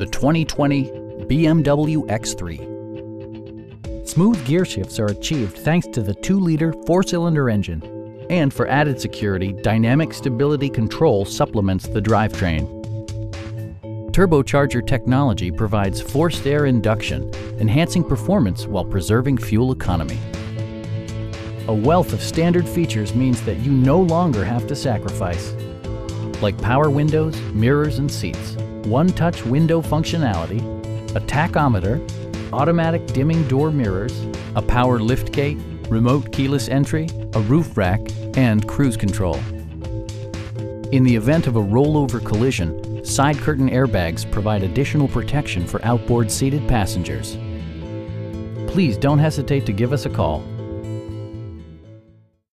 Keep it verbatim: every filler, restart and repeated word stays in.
the twenty twenty B M W X three. Smooth gear shifts are achieved thanks to the two liter four-cylinder engine. And for added security, dynamic stability control supplements the drivetrain. Turbocharger technology provides forced air induction, enhancing performance while preserving fuel economy. A wealth of standard features means that you no longer have to sacrifice, like power windows, mirrors, and seats, one-touch window functionality, a tachometer, automatic dimming door mirrors, a power liftgate, remote keyless entry, a roof rack, and cruise control. In the event of a rollover collision, side curtain airbags provide additional protection for outboard seated passengers. Please don't hesitate to give us a call.